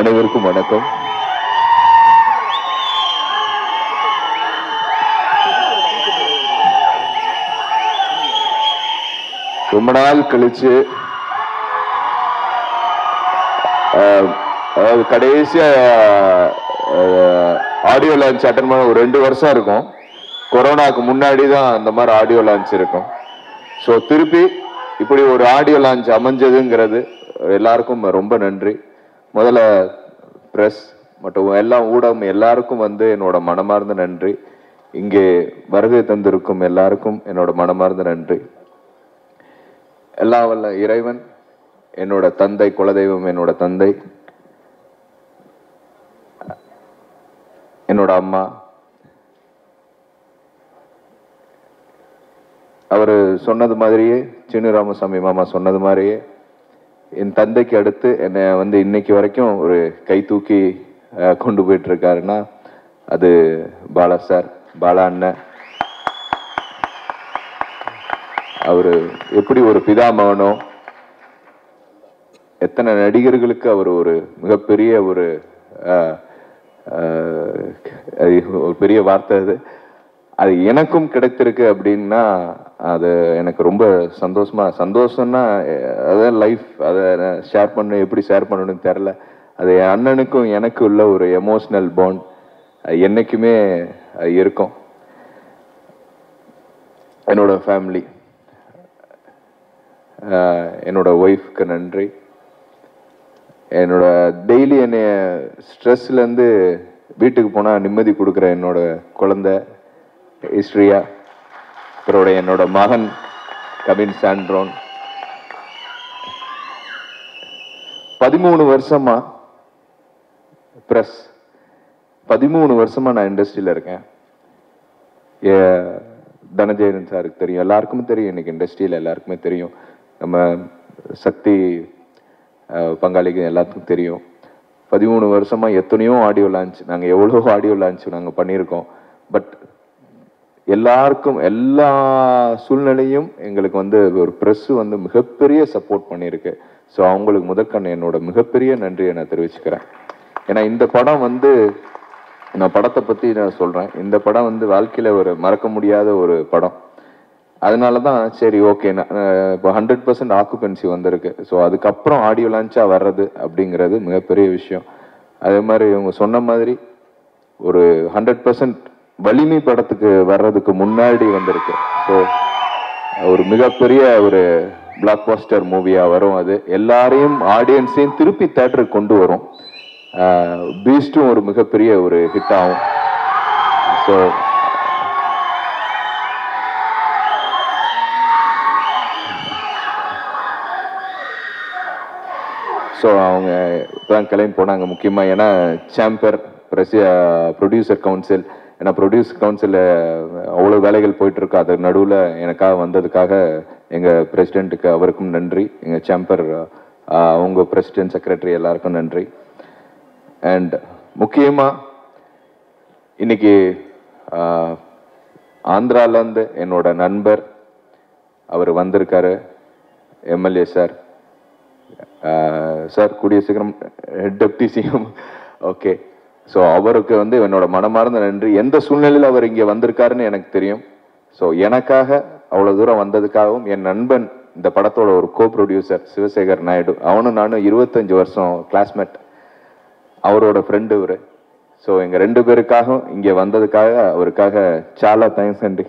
அனைவருக்கும் வணக்கம். ரொம்ப நாள் கழிச்சு அதாவது கடைசியா ஆடியோ லான்ச் அட்டன் பண்ண ஒரு 2 வருஷம் இருக்கும். கொரோனாக்கு முன்னாடி தான் அந்த மாதிரி ஆடியோ லான்ச் இருக்கும். ஸோ திருப்பி இப்படி ஒரு ஆடியோ லான்ச் அமைஞ்சதுங்கிறது எல்லாருக்கும் ரொம்ப நன்றி. முதல்ல பிரஸ் மற்றும் எல்லா ஊடகம் எல்லாருக்கும் என்னோட மனமார்ந்த நன்றி. இங்கே வருகை தந்திருக்கும் எல்லாருக்கும் என்னோட மனமார்ந்த நன்றி. எல்லாம் வல்ல இறைவன், என்னோட தந்தை, குலதெய்வம் என்னோட தந்தை, என்னோட அம்மா, அவரு சொன்னது மாதிரியே, சின்ன ராமசாமி மாமா சொன்னது மாதிரியே என் தந்தைக்கு அடுத்து என்னை இன்னைக்கு வரைக்கும் ஒரு கை தூக்கி கொண்டு போயிட்டு இருக்காருன்னா அது பாலா சார், பாலா அண்ணன். அவரு எப்படி ஒரு பிதாமகனோ, எத்தனை நடிகர்களுக்கு அவர் ஒரு மிகப்பெரிய ஒரு பெரிய வார்த்தை அது எனக்கும் கிடைத்திருக்கு அப்படின்னா அது எனக்கு ரொம்ப சந்தோஷம்னா அதான் லைஃப். அதை ஷேர் பண்ண எப்படி ஷேர் பண்ணணும்னு தெரில. அது என் அண்ணனுக்கும் எனக்கு உள்ள ஒரு எமோஷனல் பாண்ட் என்னைக்குமே இருக்கும். என்னோட ஃபேமிலி, என்னோட ஒய்ஃப்க்கு நன்றி. என்னோட டெய்லி என்னைய ஸ்ட்ரெஸ்லேருந்து வீட்டுக்கு போனால் நிம்மதி கொடுக்குற என்னோட குழந்தை இஸ்ரியா, அப்புறம் என்னோட மகன் கவின் சாண்ட்ரோன். 13 வருஷமா பிரஸ், 13 வருஷமா நான் இண்டஸ்ட்ரியில் இருக்கேன். தனஜெயன் சாருக்கு தெரியும், எல்லாருக்குமே தெரியும், இன்னைக்கு இண்டஸ்ட்ரியில் எல்லாருக்குமே தெரியும். நம்ம சக்தி பங்காளிக்கு எல்லாத்துக்கும் தெரியும். 13 வருஷமா எத்தனையோ ஆடியோ லான்ச், நாங்கள் எவ்வளோ ஆடியோ லான்ச் நாங்கள் பண்ணியிருக்கோம். பட் எல்லாருக்கும் எல்லா சூழ்நிலையும் எங்களுக்கு ஒரு ப்ரெஸ் மிகப்பெரிய சப்போர்ட் பண்ணியிருக்கு. ஸோ அவங்களுக்கு முதற்கண் என்னோட மிகப்பெரிய நன்றியை நான் தெரிவிச்சுக்கிறேன். ஏன்னா இந்த படம் நான் படத்தை பற்றி நான் சொல்கிறேன். இந்த படம் வாழ்க்கையில் ஒரு மறக்க முடியாத ஒரு படம். அதனால தான் சரி ஓகே, இப்போ 100% ஆக்குபென்சி வந்திருக்கு. ஸோ அதுக்கப்புறம் ஆடியோ லான்ச்சாக வர்றது அப்படிங்கிறது மிகப்பெரிய விஷயம். அதே மாதிரி இவங்க சொன்ன மாதிரி ஒரு 100% வலிமை படத்துக்கு வர்றதுக்கு முன்னாடி வந்திருக்கு. ஸோ ஒரு மிகப்பெரிய ஒரு பிளாக் பாஸ்டர் மூவியாக வரும். அது எல்லாரையும் ஆடியன்ஸையும் திருப்பி தேட்டருக்கு கொண்டு வரும். பீஸ்டும் ஒரு மிகப்பெரிய ஒரு ஹிட் ஆகும். ஸோ அவங்க இப்போதான் கிளம்பி போனாங்க. முக்கியமாக ஏன்னா சாம்பர் ப்ரொடியூசர் கவுன்சில், ஏன்னா ப்ரொடியூசர் கவுன்சிலில் அவ்வளோ வேலைகள் போயிட்டுருக்கு. அது நடுவில் எனக்காக வந்ததுக்காக எங்கள் பிரசிடெண்ட்டுக்கு அவருக்கும் நன்றி. எங்கள் சாம்பர் அவங்க பிரசிடென்ட், செக்ரட்டரி எல்லாருக்கும் நன்றி. அண்ட் முக்கியமாக இன்னைக்கு ஆந்திராவிலேருந்து என்னோட நண்பர் அவர் வந்திருக்காரு, எம்எல்ஏ சார். சார் கூடிய சீக்கிரம் டெப்டி சிஎம். ஓகே, ஸோ அவருக்கு என்னோட மனமார்ந்த நன்றி. எந்த சூழ்நிலையில் அவர் இங்கே வந்திருக்காருன்னு எனக்கு தெரியும். ஸோ எனக்காக அவ்வளோ தூரம் வந்ததுக்காகவும், என் நண்பன் இந்த படத்தோட ஒரு கோ ப்ரொடியூசர் சிவசேகர் நாயுடு, அவனும் நானும் 25 வருஷம் கிளாஸ்மேட், அவரோட ஃப்ரெண்டு இவர். ஸோ எங்கள் 2 பேருக்காகவும் இங்கே வந்ததுக்காக அவருக்காக சாலா தேங்க்ஸ் நன்றி.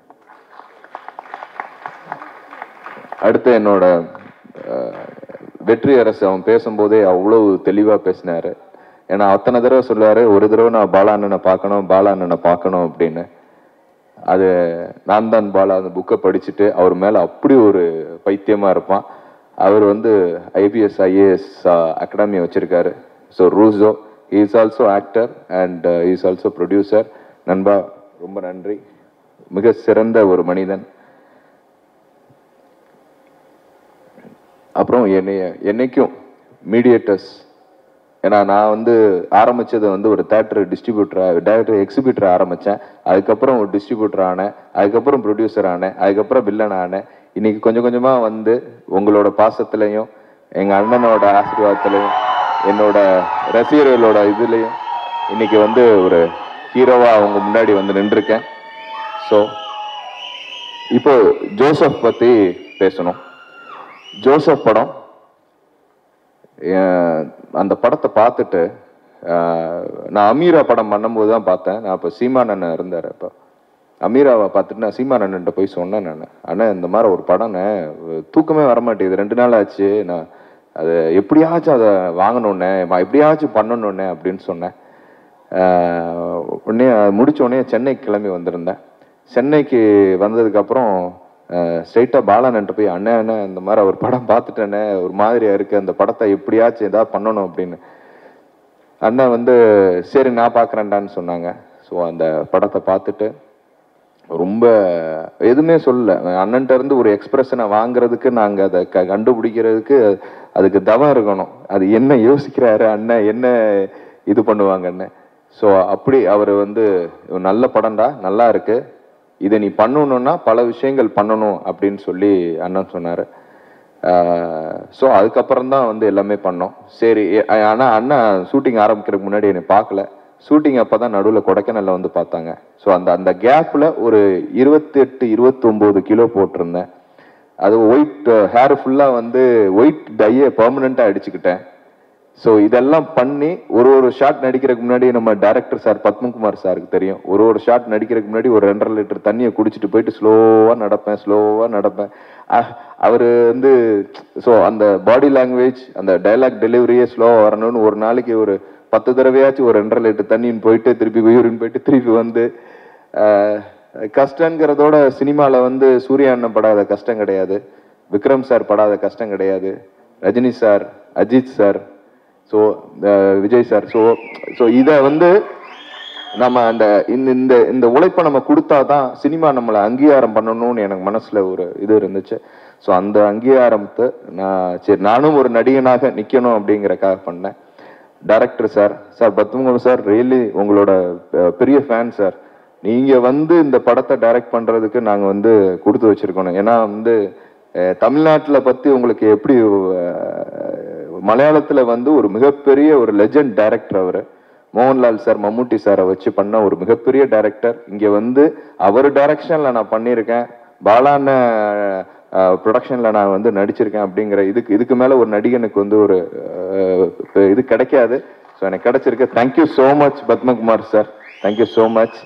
அடுத்து என்னோட வெற்றி அரசு, அவன் பேசும்போதே அவ்வளவு தெளிவாக பேசினாரு. ஏன்னா அத்தனை தடவை சொல்லுவாரு, ஒரு தடவை நான் பாலா அண்ணனை பார்க்கணும், பாலா அண்ணனை பார்க்கணும் அப்படின்னு. அது நான் தான் பாலா அந்த புக்கை படிச்சுட்டு அவர் மேலே அப்படி ஒரு பைத்தியமாக இருப்பான். அவர் ஐபிஎஸ் ஐஏஎஸ் அகாடமி வச்சிருக்காரு. So Ruso is also actor and is also producer. நண்பா ரொம்ப நன்றி, மிக சிறந்த ஒரு மனிதன். அப்புறம் என்னைக்கும் மீடியேட்டர்ஸ், ஏன்னா நான் ஆரம்பித்தது ஒரு டைரக்டர் எக்ஸிபியூட்டர் ஆரம்பித்தேன். அதுக்கப்புறம் ஒரு டிஸ்ட்ரிபியூட்டர் ஆனேன், அதுக்கப்புறம் ப்ரொடியூசர் ஆனேன், அதுக்கப்புறம் வில்லன் ஆனேன். இன்னைக்கு கொஞ்சம் கொஞ்சமாக உங்களோட பாசத்துலையும் எங்கள் அண்ணனோட ஆசீர்வாதத்துலையும் என்னோட ரசிகர்களோட இதுலேயும் இன்னைக்கு வந்து ஒரு ஹீரோவாக அவங்க முன்னாடி வந்து நின்றுருக்கேன். ஸோ இப்போ ஜோசப் பற்றி பேசணும். ஜோசப் படம், அந்த படத்தை பார்த்துட்டு நான் அமீரா படம் பண்ணும்போது தான் பார்த்தேன். நான் இப்போ சீமான் அண்ணன் இருந்தார். இப்போ அமீராவை பார்த்துட்டு நான் சீமான் அண்ணன்ட்ட போய் சொன்னேன். நான் அண்ணன் இந்த மாதிரி ஒரு படம் தூக்கமே வரமாட்டேங்குது, 2 நாள் ஆச்சு, நான் அது எப்படியாச்சும் அதை வாங்கணுன்னே, எப்படியாச்சும் பண்ணணுன்னே அப்படின்னு சொன்னேன். உடனே முடிச்ச உடனே சென்னைக்கு கிளம்பி வந்திருந்தேன். சென்னைக்கு வந்ததுக்கப்புறம் ஸ்ட்ரெயிட்டாக பாலானன்ட்டு போய் அண்ணன் இந்த மாதிரி ஒரு படம் பார்த்துட்டேனே, ஒரு மாதிரியா இருக்குது, அந்த படத்தை எப்படியாச்சும் எதாவது பண்ணணும் அப்படின்னு. அண்ணன் வந்து சரி நான் பார்க்குறேன்டான்னு சொன்னாங்க. ஸோ அந்த படத்தை பார்த்துட்டு ரொம்ப எதுவுமே சொல்லலை. அண்ணன்ட்ட இருந்து ஒரு எக்ஸ்பிரஷனை வாங்குறதுக்கு நாங்கள் அதை கண்டுபிடிக்கிறதுக்கு அதுக்கு தவம் இருக்கணும். அது என்ன யோசிக்கிறாரு அண்ணன், என்ன இது பண்ணுவாங்க அண்ணன். ஸோ அப்படி அவர் வந்து நல்ல படம்டா, நல்லா இருக்கு, இதை நீ பண்ணணும்னா பல விஷயங்கள் பண்ணணும் அப்படின்னு சொல்லி அண்ணன் சொன்னார். ஸோ அதுக்கப்புறம் தான் வந்து எல்லாமே பண்ணோம். சரி, ஆனால் அண்ணன் ஷூட்டிங் ஆரம்பிக்கிறதுக்கு முன்னாடி என்னை பார்க்கல. ஷூட்டிங் அப்போ தான் நடுவில் கொடைக்கானலில் வந்து பார்த்தாங்க. ஸோ அந்த கேப்பில் ஒரு 28-29 கிலோ போட்டிருந்தேன். அது ஒயிட் ஹேர் ஃபுல்லாக வந்து ஒயிட் டையை பெர்மனண்ட்டாக அடிச்சுக்கிட்டேன். ஸோ இதெல்லாம் பண்ணி ஒரு ஷாட் நடிக்கிறதுக்கு முன்னாடி நம்ம டைரக்டர் சார் பத்மகுமார் சாருக்கு தெரியும், ஒரு ஷாட் நடிக்கிறதுக்கு முன்னாடி ஒரு 2.5 லிட்டர் தண்ணியை குடிச்சிட்டு போயிட்டு ஸ்லோவாக நடப்பேன். அவர் வந்து ஸோ அந்த பாடி லாங்குவேஜ், அந்த டைலாக் டெலிவரியே ஸ்லோவாக வரணும்னு ஒரு நாளைக்கு ஒரு 10 தடவையாச்சும் ஒரு 2.5 லிட்டர் தண்ணின்னு போயிட்டு திருப்பி யூரின் போயிட்டு திருப்பி வந்து கஷ்டங்கிறதோட சினிமாவில் வந்து சூர்யா அண்ணன் படாத கஷ்டம் கிடையாது, விக்ரம் சார் படாத கஷ்டம் கிடையாது, Rajini sir, Ajith sir, so Vijay sir. So இதை வந்து நம்ம அந்த இந்த உழைப்பை நம்ம கொடுத்தாதான் சினிமா நம்மளை அங்கீகாரம் பண்ணணும்னு எனக்கு மனசுல ஒரு இது இருந்துச்சு. ஸோ அந்த அங்கீகாரத்தை சரி நானும் ஒரு நடிகனாக நிற்கணும் அப்படிங்கிறக்காக பண்ணேன். Director sir Padmakumar sir, really உங்களோட பெரிய ஃபேன் சார். நீங்க வந்து இந்த படத்தை டைரக்ட் பண்றதுக்கு நாங்கள் வந்து கொடுத்து வச்சிருக்கணும். ஏன்னா வந்து தமிழ்நாட்டில் பத்தி உங்களுக்கு எப்படி, மலையாளத்தில் வந்து ஒரு மிகப்பெரிய ஒரு லெஜண்ட் டைரக்டர் அவர் மோகன்லால் சார், மம்முட்டி சாரை வச்சு பண்ண ஒரு மிகப்பெரிய டைரக்டர். இங்கே வந்து அவர் டைரக்ஷனில் நான் பண்ணியிருக்கேன், பாலான ப்ரொடக்ஷனில் நான் வந்து நடிச்சிருக்கேன். அப்படிங்கிற இதுக்கு மேலே ஒரு நடிகனுக்கு வந்து ஒரு இது கிடைக்காது. ஸோ எனக்கு கிடைச்சிருக்கு. Thank you so much Padmakumar sir, thank you so much.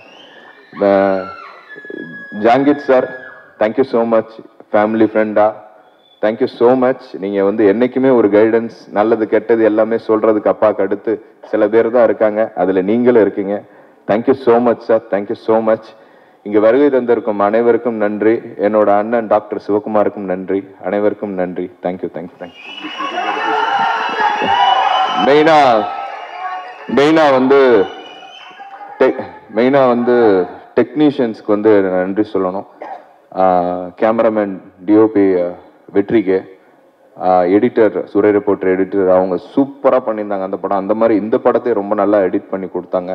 Jangid sir, thank you so much, family ஃப்ரெண்டா, தேங்க்யூ ஸோ மச். நீங்கள் வந்து என்றைக்குமே ஒரு கைடன்ஸ், நல்லது கெட்டது எல்லாமே சொல்கிறதுக்கு அப்பாவுக்கு அடுத்து சில பேர் தான் இருக்காங்க, அதில் நீங்களும் இருக்கீங்க. Thank you so much sir, thank you so much. இங்கே வருகை தந்திருக்கும் அனைவருக்கும் நன்றி. என்னோட அண்ணன் டாக்டர் சிவகுமாருக்கும் நன்றி. அனைவருக்கும் நன்றி. தேங்க்யூ. மெயினாக வந்து டெக்னீஷியன்ஸ்க்கு வந்து நன்றி சொல்லணும். கேமராமேன் டிஓபி வெற்றிக்கு, எடிட்டர் சுரே ரிப்போர்ட்டர் எடிட்டர், அவங்க சூப்பராக பண்ணியிருந்தாங்க அந்த படம். அந்த மாதிரி இந்த படத்தை ரொம்ப நல்லா எடிட் பண்ணி கொடுத்தாங்க.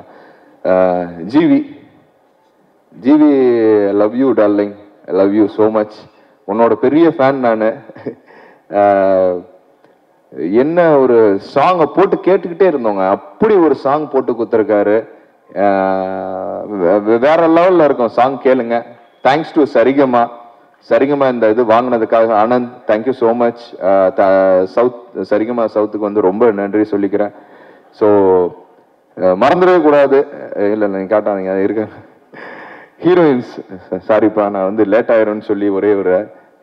GV love you darling, love you so much. உன்னோட பெரிய ஃபேன் நான். என்ன ஒரு சாங்கை போட்டு கேட்டுக்கிட்டே இருந்தோங்க, அப்படி ஒரு சாங் போட்டு கொடுத்துருக்காரு, வேற லெவலில் இருக்கும் சாங், கேளுங்க. தேங்க்ஸ் டு சரிகமா இந்த இது வாங்கினதுக்காக Anand, thank you so much. Saregama சவுத்துக்கு வந்து ரொம்ப நன்றி சொல்லிக்கிறேன். ஸோ மறந்துடவே கூடாது. இல்லை நீங்கள் காட்டாதீங்க, இருக்க ஹீரோயின்ஸ், சாரிப்பா நான் வந்து லேட் ஆயிரும்னு சொல்லி ஒரே ஒரு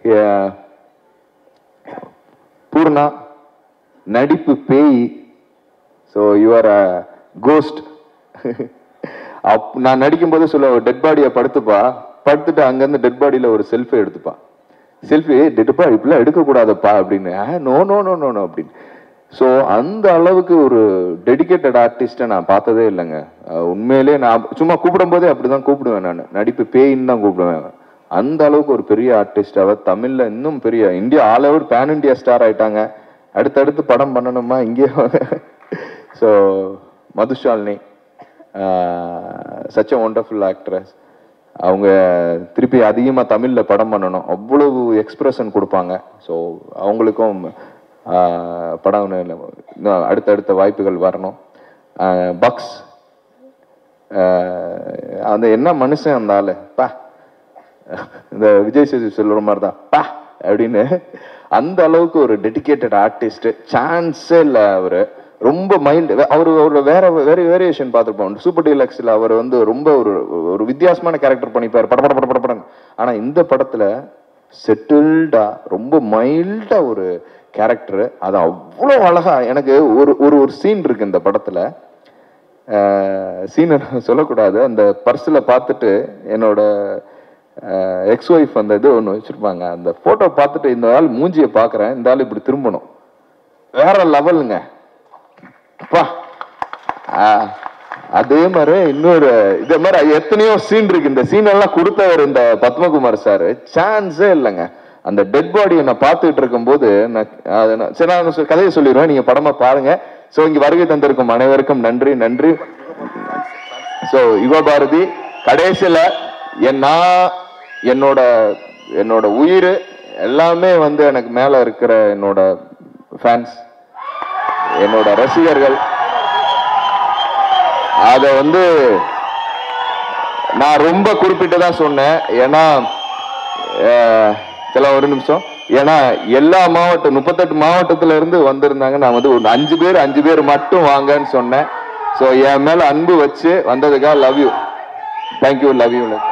பூர்ணா நடிப்பு பேய். So you're a ghost. நான் நடிக்கும்போது சொல்ல, டெட் பாடியை படுத்துட்டு அங்கேருந்து டெட் பாடியில் ஒரு செல்ஃபி எடுத்துப்பா. செல்ஃபி டெட்பா இப்படிலாம் எடுக்கக்கூடாதப்பா அப்படின்னு. நோ அப்படின்னு. ஸோ அந்த அளவுக்கு ஒரு டெடிக்கேட்டட் ஆர்டிஸ்ட்டை நான் பார்த்ததே இல்லைங்க. உண்மையிலே நான் சும்மா கூப்பிடும் போதே அப்படிதான் கூப்பிடுவேன். நான் நடிப்பு பேயின்னு தான் கூப்பிடுவேன். அந்த அளவுக்கு ஒரு பெரிய ஆர்டிஸ்ட் அவர். தமிழ்ல இன்னும் பெரிய India all over pan India star ஆயிட்டாங்க. அடுத்தடுத்து படம் பண்ணணுமா இங்கே. So Madhushalini, such a wonderful actress. அவங்க திருப்பி அதிகமாக தமிழில் படம் பண்ணணும், அவ்வளவு எக்ஸ்பிரஷன் கொடுப்பாங்க. ஸோ அவங்களுக்கும் படம் இன்னும் அடுத்தடுத்த வாய்ப்புகள் வரணும். பக்ஸ் அந்த என்ன மனுஷன் அந்த ஆளு பா, இந்த விஜய் சேது சொல்ற மாதிரி தான் பா அப்படின்னு, அந்த அளவுக்கு ஒரு டெடிக்கேட்டட் ஆர்டிஸ்ட், சான்ஸே இல்லை. அவரு ரொம்ப மைல்டு. அவரு வேற வேரியேஷன் பார்த்துருப்போம். சூப்பர் டீலக்ஸ்ல அவர் வந்து ரொம்ப ஒரு வித்தியாசமான கேரக்டர் பண்ணிப்பார், படம். ஆனா இந்த படத்துல செட்டில்டா ரொம்ப மைல்டா ஒரு கேரக்டர். அது அவ்வளோ அழகா. எனக்கு ஒரு சீன் இருக்கு இந்த படத்துல, சீனை சொல்லக்கூடாது. அந்த பர்ஸ்ல பார்த்துட்டு என்னோட எக்ஸ் ஒய்ஃப் அந்த இது ஒன்று வச்சிருப்பாங்க. அந்த போட்டோ பார்த்துட்டு இந்த ஆள் மூஞ்சியை பார்க்குறேன், இந்த ஆள் இப்படி திரும்பணும், வேற லெவலுங்க. அதே மாதிரி இன்னொரு இதே மாதிரி எத்தனையோ சீன் இருக்கு. இந்த சீன் எல்லாம் கொடுத்தவர் இந்த பத்மகுமார் சார், சான்ஸே இல்லைங்க. அந்த டெட் பாடியை நான் பார்த்துட்டு இருக்கும் போது சரி, நான் கதையை சொல்லிடுவேன், நீங்க படமா பாருங்க. ஸோ இங்க வருகை தந்திருக்கும் அனைவருக்கும் நன்றி நன்றி. ஸோ யுவபாரதி கடைசியில என்னோட உயிர் எல்லாமே வந்து எனக்கு மேல இருக்கிற என்னோட ஃபேன்ஸ், என்னோட ரசிகர்கள். அத வந்து நான் ரொம்ப குறிப்பிட்டு தான் சொன்னேன். ஏன்னா ஒரு நிமிஷம், ஏன்னா எல்லா மாவட்டம் 38 மாவட்டத்துல இருந்து வந்திருந்தாங்க. நான் வந்து ஒரு 5 பேர் மட்டும் வாங்கன்னு சொன்னேன். ஸோ என் மேல அன்பு வச்சு வந்ததுக்காக love you, thank you, love you.